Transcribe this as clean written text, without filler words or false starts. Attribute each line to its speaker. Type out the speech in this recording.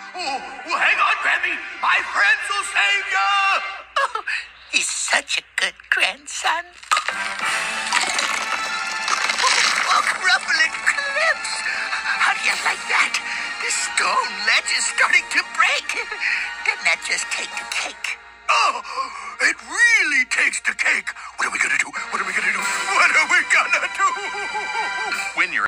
Speaker 1: Oh, hang on, Grammy. My friends will save you.
Speaker 2: Oh, he's such a good grandson. Oh, crumbling cliffs. How do you like that? The stone ledge is starting to break. Didn't that just take the cake?
Speaker 1: Oh, it really takes the cake. What are we gonna do? What are we gonna do? What are we gonna do? When you're